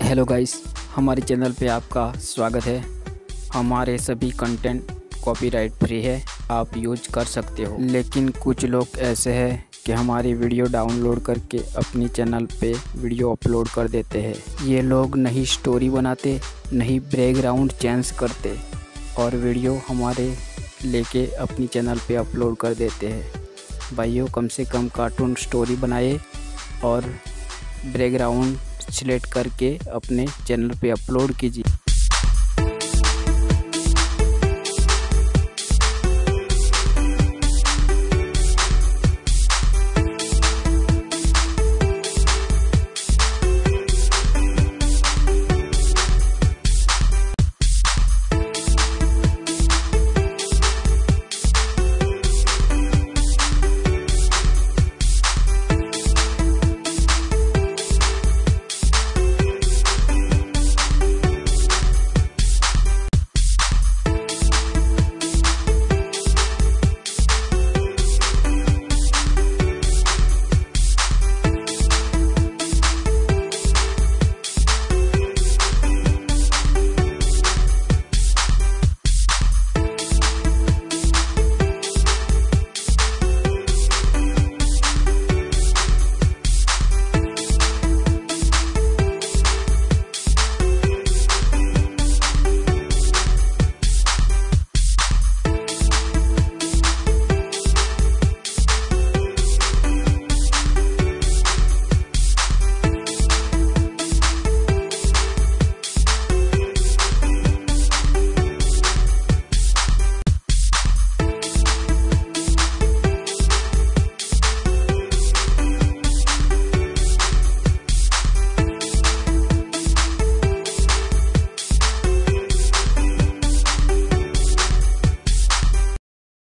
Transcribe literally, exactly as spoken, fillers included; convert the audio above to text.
Hello guys, हमारे channel पे आपका स्वागत है। हमारे सभी कंटेंट कॉपीराइट फ्री है, आप यूज कर सकते हो। लेकिन कुछ लोग ऐसे हैं कि हमारी वीडियो डाउनलोड करके अपनी चैनल पे वीडियो अपलोड कर देते हैं। ये लोग नहीं स्टोरी बनाते, नहीं बैकग्राउंड चेंज करते और वीडियो हमारे लेके अपनी चैनल पे अपलोड कर देते हैं। भाइयों, कम से कम कार्टून स्टोरी बनाए और बैकग्राउंड सिलेक्ट करके अपने चैनल पे अपलोड कीजिए।